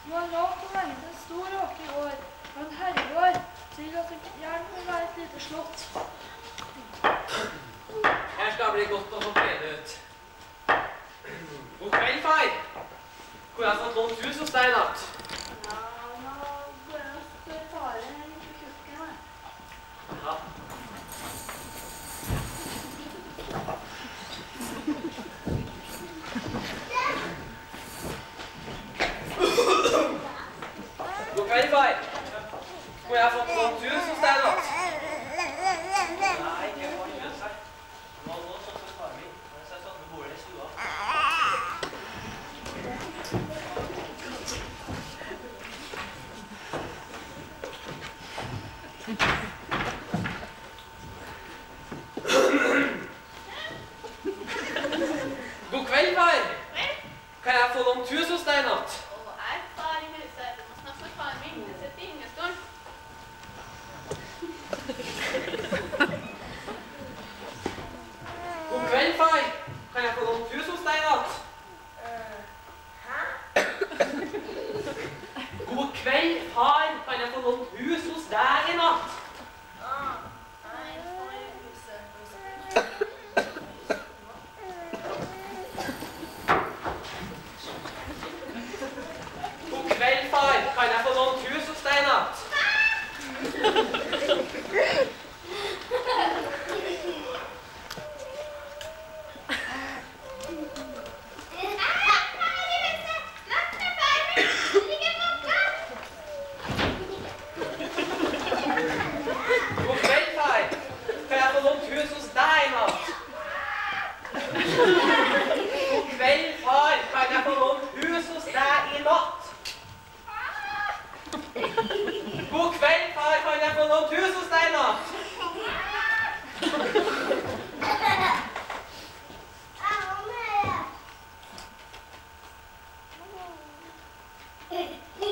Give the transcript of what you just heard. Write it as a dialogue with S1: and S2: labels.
S1: Nå har langt og lenge til en stor og vakker gård, og en herregård, slik at det gjerne vil være et lite slott.
S2: Her skal det bli godt å få klede ut. God kveld, far. Hvor har jeg fått lånt hus hos deg i natt?
S1: Ja, nå går jeg og spør faren litt på kukken her.
S2: Ja. God kveld, far. Hvor har jeg fått lånt hus hos deg i natt? Nei, ikke på hus her. Det var noe sånt som far min. Så jeg satt med bordet i stua. God kveld, far. Kan jeg få lånt hus hos deg i natt?
S3: Jeg er far i huset. Du må snakke med faren min. Det sitter i innestolen.
S2: God kveld, far. Kan jeg få lånt hus hos deg i natt?
S1: Hæ?
S2: God kveld, far. Kan jeg få lånt hus hos deg i natt?
S1: Nei, far i huset.
S2: God kveld, far. Kan jeg få lånt hus hos deg i natt? God kveld, far. Kan jeg få lånt hus hos deg i natt? God kveld, far. Kan jeg få lånt hus hos deg i natt? God kveld, far. Kan jeg få lånt hus hos deg i natt?
S1: Ja,